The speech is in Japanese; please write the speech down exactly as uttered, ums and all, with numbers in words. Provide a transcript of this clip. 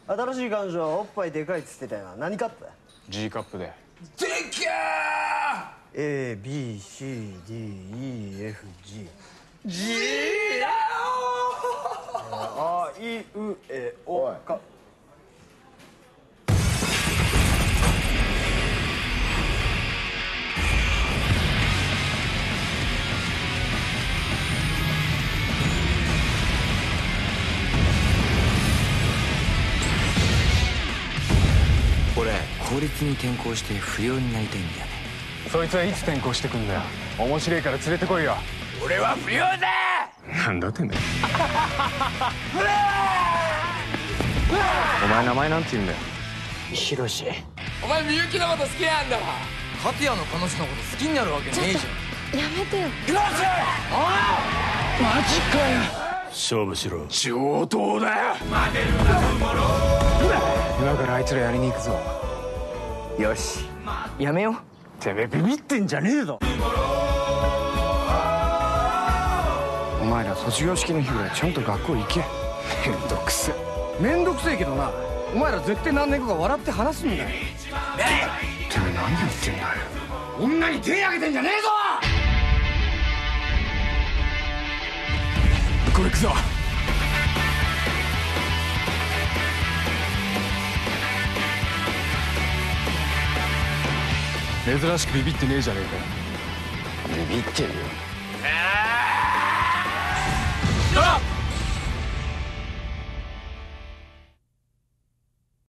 新しい彼女はおっぱいでかいっつってたよな。何カップ？ G カップで。 でけー A B C D E F G G だよあいうえおか。 俺公立に転校して不良になりたいんだよね。 そいつはいつ転校してくんだよ。面白いから連れてこいよ。 俺は不良だ。 なんだてめえ。お前名前なんて言うんだよ。 ヒロシ。 お前みゆきのこと好きなんだろ。カティアの彼女のこと好きになるわけねえじゃん。 やめてよ。 ヒロシ！おい！マジかよ。 勝負しろ。 上等だよ。 今からあいつらやりに行くぞ。 よしやめよう。 てめえビビってんじゃねえぞ。お前ら卒業式の日ぐらいちゃんと学校行け。めんどくせえ。めんどくせえけどな、お前ら絶対何年後か笑って話すんだよ。てめえ何言ってんだよ。女に手挙げてんじゃねえぞ。これ行くぞ。珍しくビビってねえじゃねえかよ。 ビビってるよ。 あっ